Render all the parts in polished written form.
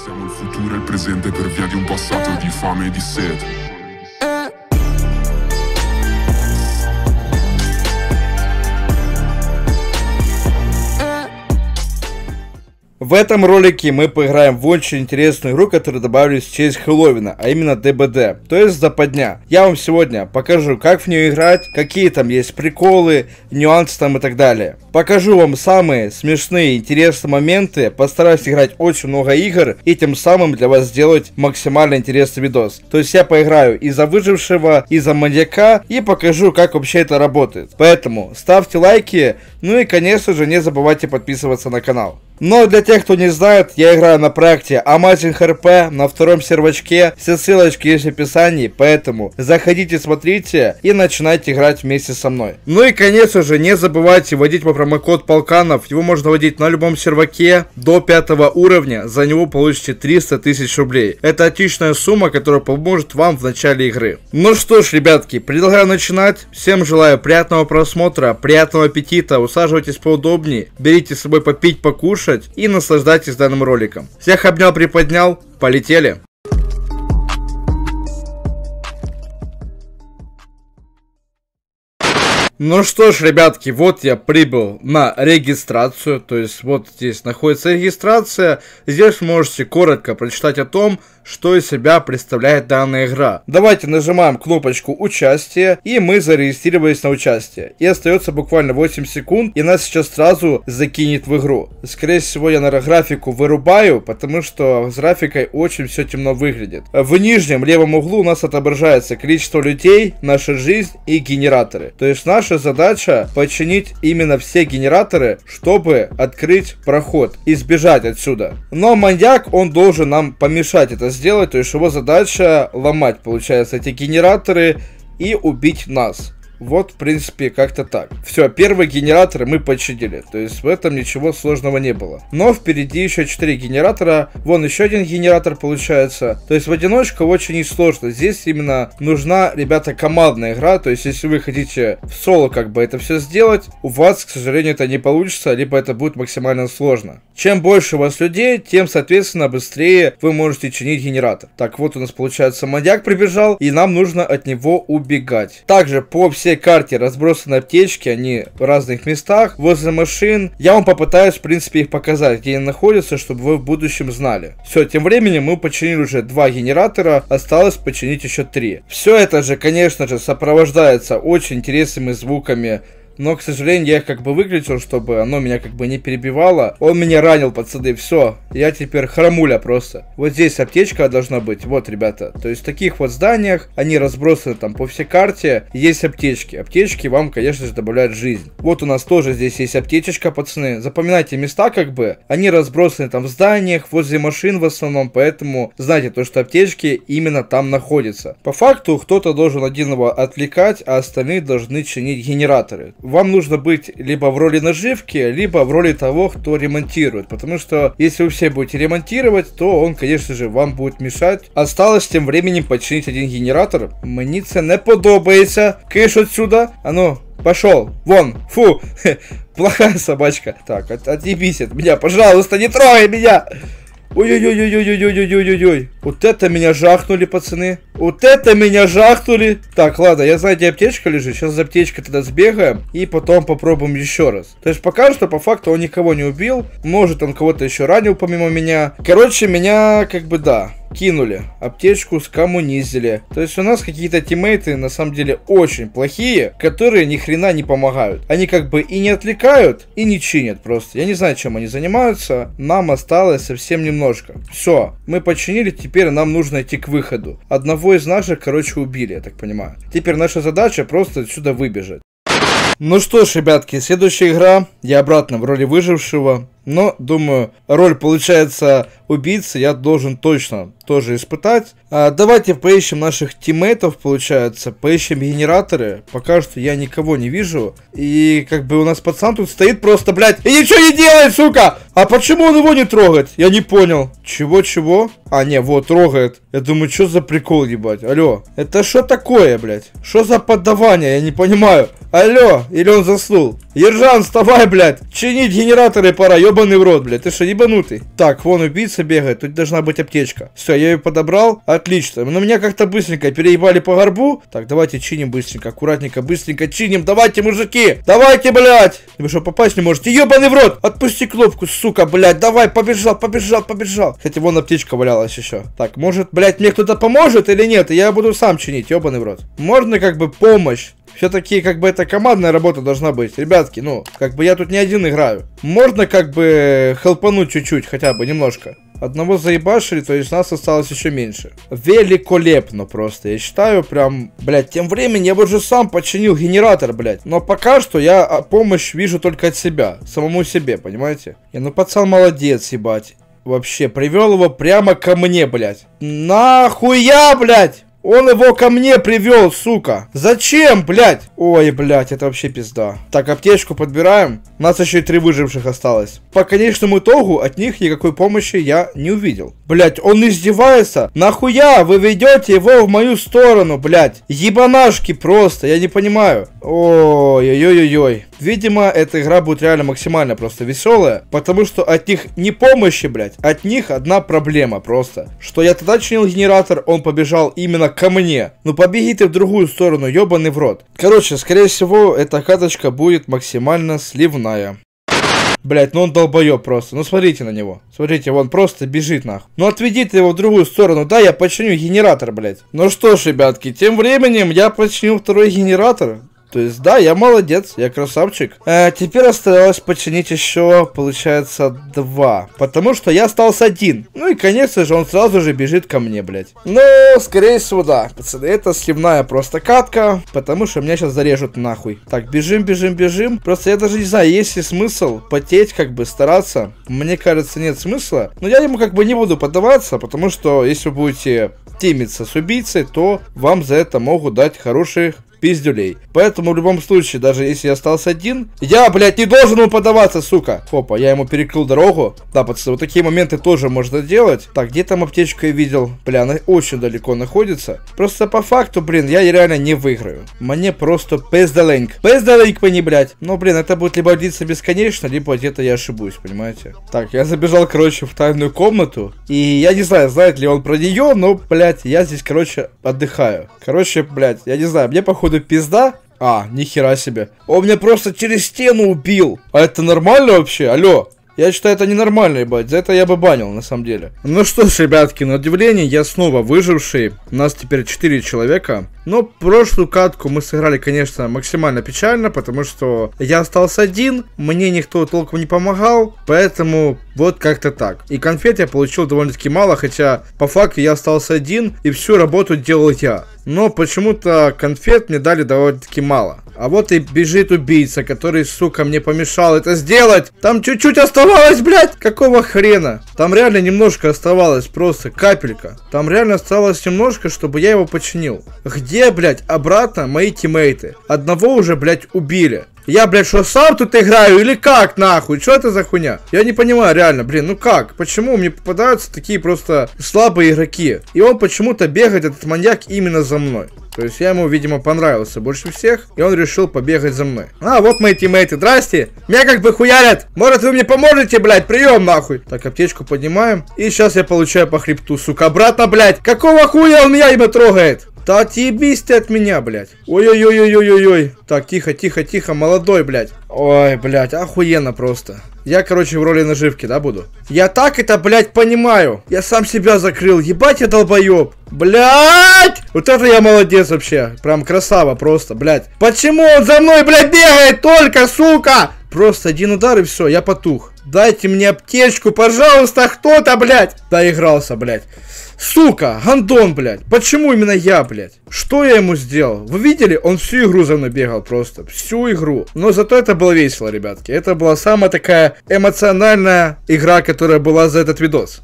Siamo il futuro e il presente per via di un passato di fame e di sete. В этом ролике мы поиграем в очень интересную игру, которую добавили в честь Хэллоуина, а именно ДБД, то есть западня. Я вам сегодня покажу, как в нее играть, какие там есть приколы, нюансы там и так далее. Покажу вам самые смешные, интересные моменты, постараюсь играть очень много игр и тем самым для вас сделать максимально интересный видос. То есть я поиграю и за выжившего, и за маньяка и покажу, как вообще это работает. Поэтому ставьте лайки, ну и конечно же не забывайте подписываться на канал. Но для тех, кто не знает, я играю на проекте Amazing RP на втором сервачке, все ссылочки есть в описании, поэтому заходите, смотрите и начинайте играть вместе со мной. Ну и конечно же не забывайте вводить мой промокод Полканов, его можно вводить на любом серваке до 5 уровня, за него получите 300 тысяч рублей. Это отличная сумма, которая поможет вам в начале игры. Ну что ж, ребятки, предлагаю начинать, всем желаю приятного просмотра, приятного аппетита, усаживайтесь поудобнее, берите с собой попить, покушать и наслаждайтесь данным роликом. Всех обнял, приподнял, полетели! Ну что ж, ребятки, вот я прибыл на регистрацию, то есть вот здесь находится регистрация, здесь можете коротко прочитать о том, что из себя представляет данная игра. Давайте нажимаем кнопочку участие, и мы зарегистрировались на участие. И остается буквально 8 секунд, и нас сейчас сразу закинет в игру. Скорее всего, я, наверное, графику вырубаю, потому что с графикой очень все темно выглядит. В нижнем левом углу у нас отображается количество людей, наша жизнь и генераторы. То есть наша задача починить именно все генераторы, чтобы открыть проход и сбежать отсюда. Но маньяк, он должен нам помешать это сделать, то есть его задача ломать, получается, эти генераторы и убить нас. Вот, в принципе, как-то так. Все, первые генераторы мы починили. То есть в этом ничего сложного не было. Но впереди еще 4 генератора. Вон еще один генератор получается. То есть в одиночку очень несложно. Здесь именно нужна, ребята, командная игра. То есть если вы хотите в соло как бы это все сделать, у вас, к сожалению, это не получится. Либо это будет максимально сложно. Чем больше у вас людей, тем, соответственно, быстрее вы можете чинить генератор. Так, вот у нас, получается, маньяк прибежал. И нам нужно от него убегать. Также по всей карте разбросаны аптечки, они в разных местах, возле машин. Я вам попытаюсь, в принципе, их показать, где они находятся, чтобы вы в будущем знали. Все, тем временем мы починили уже 2 генератора, осталось починить еще 3. Все это же, конечно же, сопровождается очень интересными звуками. Но, к сожалению, я их как бы выключил, чтобы оно меня как бы не перебивало. Он меня ранил, пацаны, все. Я теперь хромуля просто. Вот здесь аптечка должна быть. Вот, ребята. То есть в таких вот зданиях, они разбросаны там по всей карте. Есть аптечки. Аптечки вам, конечно же, добавляют жизнь. Вот у нас тоже здесь есть аптечечка, пацаны. Запоминайте места как бы. Они разбросаны там в зданиях, возле машин в основном. Поэтому знайте то, что аптечки именно там находятся. По факту, кто-то должен один его отвлекать, а остальные должны чинить генераторы. Вам нужно быть либо в роли наживки, либо в роли того, кто ремонтирует. Потому что если вы все будете ремонтировать, то он, конечно же, вам будет мешать. Осталось тем временем починить один генератор. Мне це не подобається. Киш отсюда. А ну, пошел. Вон. Фу. Плохая собачка. Так, отъебись от меня. Пожалуйста, не трогай меня. Ой-ой-ой-ой-ой-ой-ой-ой-ой-ой. Вот это меня жахнули, пацаны. Вот это меня жахнули. Так, ладно, я знаю, где аптечка лежит. Сейчас за аптечкой тогда сбегаем. И потом попробуем еще раз. То есть пока что, по факту, он никого не убил. Может, он кого-то еще ранил помимо меня. Короче, меня, как бы, да, кинули. Аптечку скоммунизили. То есть у нас какие-то тиммейты, на самом деле, очень плохие, которые ни хрена не помогают. Они как бы и не отвлекают, и не чинят просто. Я не знаю, чем они занимаются. Нам осталось совсем немножко. Все, мы починили, теперь нам нужно идти к выходу. Одного из наших, короче, убили, я так понимаю. Теперь наша задача просто отсюда выбежать. Ну что ж, ребятки, следующая игра. Я обратно в роли выжившего. Но, думаю, роль, получается, убийцы я должен точно тоже испытать. Давайте поищем наших тиммейтов, получается. Поищем генераторы. Пока что я никого не вижу. И как бы у нас пацан тут стоит просто, блядь, и ничего не делает, сука! А почему он его не трогает? Я не понял. Чего-чего? А, не, вот, трогает. Я думаю, что за прикол, ебать? Алло. Это что такое, блядь? Что за поддавание? Я не понимаю. Алло. Или он заснул? Ержан, вставай, блядь. Чинить генераторы пора, Ёбаный в рот, блядь, ты что, ебанутый? Так, вон убийца бегает, тут должна быть аптечка. Все, я ее подобрал, отлично. Но меня как-то быстренько переебали по горбу. Так, давайте чиним быстренько, аккуратненько, быстренько чиним. Давайте, мужики, давайте, блядь. Вы что, попасть не можете? Ёбаный в рот, отпусти кнопку, сука, блядь, давай, побежал. Кстати, вон аптечка валялась еще. Так, может, блядь, мне кто-то поможет или нет? Я буду сам чинить, ёбаный в рот. Можно как бы помощь? Все-таки, как бы, это командная работа должна быть. Ребятки, ну, как бы я тут не один играю. Можно, как бы, хелпануть чуть-чуть, хотя бы, немножко. Одного заебашили, то есть нас осталось еще меньше. Великолепно просто, я считаю, прям, блядь, тем временем я бы уже сам починил генератор, блядь. Но пока что я помощь вижу только от себя, самому себе, понимаете? Ну, пацан молодец, ебать. Вообще, привел его прямо ко мне, блядь. Нахуя, блядь? Он его ко мне привел, сука. Зачем, блядь? Ой, блядь, это вообще пизда. Так, аптечку подбираем. У нас еще и 3 выживших осталось. По конечному итогу от них никакой помощи я не увидел. Блядь, он издевается. Нахуя вы ведете его в мою сторону, блядь? Ебанашки просто, я не понимаю. Ой-ой-ой-ой. Видимо, эта игра будет реально максимально просто веселая. Потому что от них не помощи, блядь. От них одна проблема просто. Что я тогда чинил генератор, он побежал именно ко мне. Ну побеги ты в другую сторону, ёбаный в рот. Короче, скорее всего, эта каточка будет максимально сливная. Блять, ну он долбоёб просто. Ну смотрите на него. Смотрите, он просто бежит нахуй. Ну отведите его в другую сторону. Да, я починю генератор, блять. Ну что ж, ребятки, тем временем я починил второй генератор. То есть, да, я молодец, я красавчик. Теперь осталось починить еще, получается, 2. Потому что я остался один. Ну и, конечно же, он сразу же бежит ко мне, блядь. Но, скорее всего, да. Пацаны, это сливная просто катка. Потому что меня сейчас зарежут нахуй. Так, бежим. Просто я даже не знаю, есть ли смысл потеть, как бы, стараться. Мне кажется, нет смысла. Но я ему как бы не буду поддаваться. Потому что, если вы будете тимиться с убийцей, то вам за это могут дать хороших пиздюлей. Поэтому в любом случае, даже если я остался один, я, блядь, не должен ему подаваться, сука. Хопа, я ему перекрыл дорогу. Да, пацаны, вот такие моменты тоже можно делать. Так, где там аптечку я видел? Бля, она очень далеко находится. Просто по факту, блин, я реально не выиграю. Мне просто пиздаленьк. Пиздаленьк мне, блядь. Но, блин, это будет либо длиться бесконечно, либо где-то я ошибусь, понимаете? Так, я забежал, короче, в тайную комнату. И я не знаю, знает ли он про нее, но, блядь, я здесь, короче, отдыхаю. Короче, блядь, я не знаю, мне, походу, пизда. Нихера себе. Он меня просто через стену убил. А это нормально вообще? Алло. Я считаю, это ненормально, ебать. За это я бы банил, на самом деле. Ну что ж, ребятки, на удивление, я снова выживший. У нас теперь 4 человека. Но прошлую катку мы сыграли, конечно, максимально печально, потому что я остался один, мне никто толком не помогал, поэтому вот как-то так. И конфет я получил довольно-таки мало, хотя по факту я остался один, и всю работу делал я. Но почему-то конфет мне дали довольно-таки мало. А вот и бежит убийца, который, сука, мне помешал это сделать. Там чуть-чуть оставалось, блядь. Какого хрена? Там реально немножко оставалось, просто капелька. Там реально осталось немножко, чтобы я его починил. Где, блядь, обратно мои тиммейты? Одного уже, блядь, убили. Я, блядь, что, сам тут играю или как, нахуй? Что это за хуйня? Я не понимаю, реально, блин, ну как? Почему мне попадаются такие просто слабые игроки? И он почему-то бегает, этот маньяк, именно за мной. То есть я ему, видимо, понравился больше всех, и он решил побегать за мной. Вот мои тиммейты, здрасте. Меня как бы хуярят. Может, вы мне поможете, блядь, прием, нахуй. Так, аптечку поднимаем. И сейчас я получаю по хребту, сука, обратно, блядь. Какого хуя он меня именно трогает? Да отъебись ты от меня, блядь. Ой-ой-ой-ой-ой-ой. Так, тихо, молодой, блядь. Ой, блядь, охуенно просто. Я, короче, в роли наживки, да, буду? Я так это, блядь, понимаю. Я сам себя закрыл. Ебать, я долбоеб. Блядь! Вот это я молодец вообще. Прям красава просто, блядь. Почему он за мной, блядь, бегает только, сука? Просто один удар и все, я потух. Дайте мне аптечку, пожалуйста, кто-то, блядь. Доигрался, блядь. Сука, гандон, блядь. Почему именно я, блядь? Что я ему сделал? Вы видели? Он всю игру за мной бегал просто. Всю игру. Но зато это было весело, ребятки. Это была самая такая эмоциональная игра, которая была за этот видос.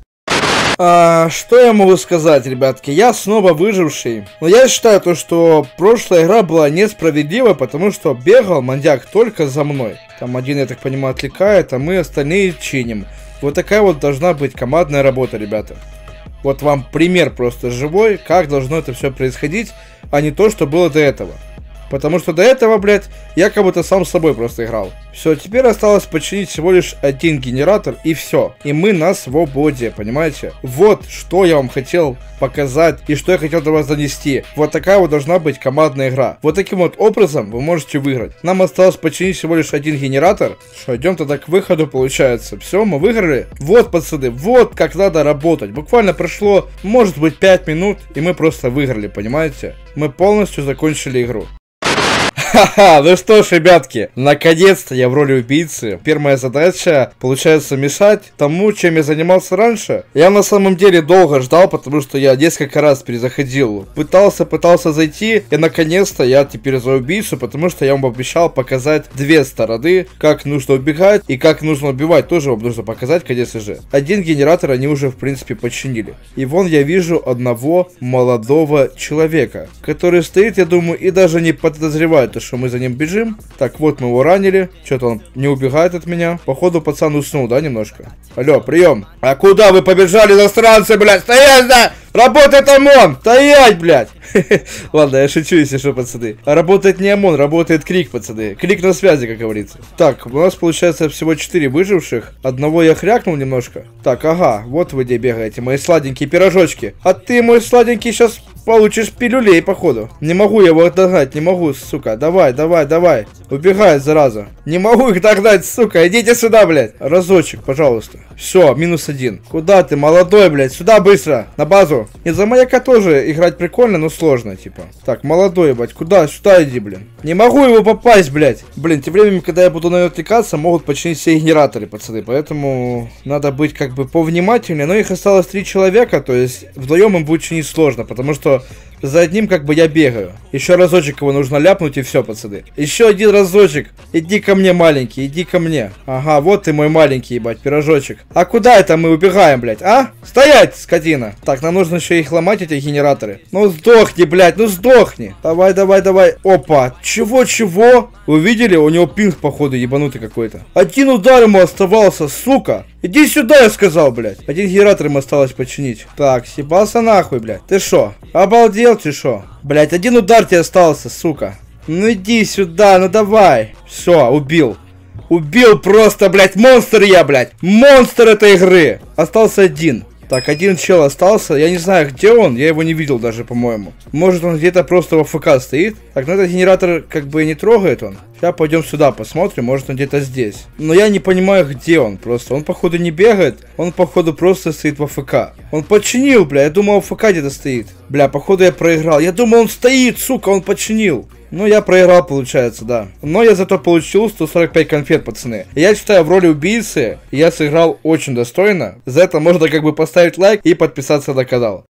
Что я могу сказать, ребятки? Я снова выживший. Но я считаю то, что прошлая игра была несправедлива, потому что бегал маньяк только за мной. Там один, я так понимаю, отвлекает, а мы остальные чиним. Вот такая вот должна быть командная работа, ребята. Вот вам пример просто живой, как должно это все происходить, а не то, что было до этого. Потому что до этого, блядь, я как будто сам с собой просто играл. Все, теперь осталось починить всего лишь один генератор и все. И мы на свободе, понимаете? Вот что я вам хотел показать и что я хотел до вас донести. Вот такая вот должна быть командная игра. Вот таким вот образом вы можете выиграть. Нам осталось починить всего лишь один генератор. Что, идем тогда к выходу, получается. Все, мы выиграли. Вот, пацаны, вот как надо работать. Буквально прошло, может быть, 5 минут, и мы просто выиграли, понимаете? Мы полностью закончили игру. Ха-ха, ну что ж, ребятки, наконец-то я в роли убийцы. Первая задача, получается, мешать тому, чем я занимался раньше. Я на самом деле долго ждал, потому что я несколько раз перезаходил. Пытался зайти, и наконец-то я теперь за убийцу, потому что я вам обещал показать две стороны, как нужно убегать и как нужно убивать. Тоже вам нужно показать, конечно же. Один генератор они уже, в принципе, починили. И вон я вижу одного молодого человека, который стоит, я думаю, и даже не подозревает, что мы за ним бежим. Так, вот мы его ранили. Что-то он не убегает от меня. Походу, пацан уснул, да, немножко? Алло, прием. А куда вы побежали, иностранцы, блядь? Стоять, да! Работает ОМОН! Стоять, блядь! Ладно, я шучу, если что, пацаны. Работает не ОМОН, работает Крик, пацаны. Крик на связи, как говорится. Так, у нас получается всего 4 выживших. Одного я хрякнул немножко. Так, ага, вот вы где бегаете, мои сладенькие пирожочки. А ты, мой сладенький, сейчас получишь пилюлей, походу. Не могу я его догнать, не могу, сука. Давай. Убегает, зараза. Не могу их догнать, сука. Идите сюда, блядь. Разочек, пожалуйста. Все, -1. Куда ты, молодой, блядь? Сюда быстро, на базу. Из-за маяка тоже играть прикольно, но сложно, типа. Так, молодой, блядь, куда? Сюда иди, блин. Не могу его попасть, блядь. Блин, тем временем, когда я буду на него отвлекаться, могут починить все генераторы, пацаны. Поэтому надо быть как бы повнимательнее. Но их осталось 3 человека, то есть вдвоем им будет чинить сложно, потому что за одним как бы я бегаю. Еще разочек его нужно ляпнуть и все, пацаны. Еще один разочек. Иди ко мне, маленький, иди ко мне. Ага, вот ты мой маленький, ебать, пирожочек. А куда это мы убегаем, блядь, а? Стоять, скотина. Так, нам нужно еще их ломать, эти генераторы. Ну сдохни, блядь, ну сдохни. Давай. Опа, чего? Вы видели? У него пинг, походу, ебанутый какой-то. Один удар ему оставался, сука. Иди сюда, я сказал, блядь. Один генератор ему осталось починить. Так, съебался нахуй, блядь. Ты шо? Обалдел ты шо? Блядь, один удар тебе остался, сука. Ну иди сюда, ну давай. Все, убил. Убил просто, блядь, монстр я, блядь. Монстр этой игры. Остался один. Так, один чел остался, я не знаю, где он, я его не видел даже, по-моему. Может, он где-то просто в АФК стоит. Так, ну этот генератор как бы не трогает он. Сейчас пойдем сюда посмотрим, может он где-то здесь. Но я не понимаю, где он просто. Он, походу, не бегает, он, походу, просто стоит в АФК. Он починил, бля, я думал, АФК где-то стоит. Бля, походу, я проиграл. Я думал, он стоит, сука, он починил. Ну, я проиграл, получается, да. Но я зато получил 145 конфет, пацаны. Я считаю, в роли убийцы я сыграл очень достойно. За это можно как бы поставить лайк и подписаться на канал.